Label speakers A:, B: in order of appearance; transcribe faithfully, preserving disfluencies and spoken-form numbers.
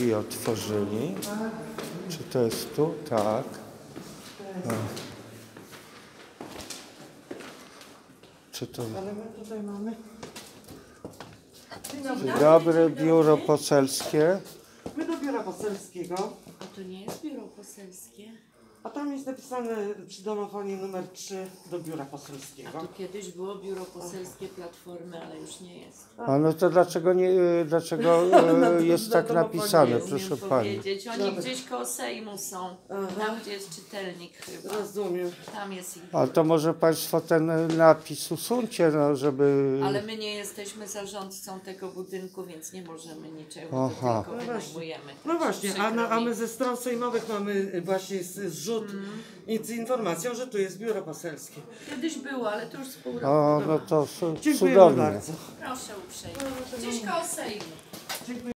A: drzwi otworzyli. Czy to jest tu? Tak. No. Czy to...
B: Ale my tutaj mamy...
A: Dzień dobry, biuro poselskie.
B: My do biura poselskiego.
C: A to nie jest biuro poselskie?
B: A tam jest napisane przy domofonie numer trzy do biura
C: A
B: poselskiego.
C: to kiedyś było biuro poselskie Platformy, ale już nie jest.
A: A no to dlaczego nie, dlaczego e, jest tak napisane,
C: Nie
A: proszę
C: umiem
A: pani?
C: powiedzieć. Oni
B: Dobra.
C: gdzieś koło Sejmu są.
B: Aha.
C: Tam, gdzie jest czytelnik chyba.
B: Rozumiem.
C: Tam jest ich.
A: A to może państwo ten napis usuńcie, no żeby...
C: Ale my nie jesteśmy zarządcą tego budynku, więc nie możemy niczego,
A: Aha.
C: tylko wynajmujemy.
B: No właśnie, a, na, a my
C: Przykro mi.
B: ze stron sejmowych mamy właśnie zrzut i z informacją, że tu jest biuro poselskie.
C: Kiedyś było, ale to już z pół roku.
A: O, no to cu-
B: Dziękujemy
A: cudownie.
B: bardzo.
C: Proszę uprzejmie. Gdzieś koło Sejmu.
B: Dziękuję.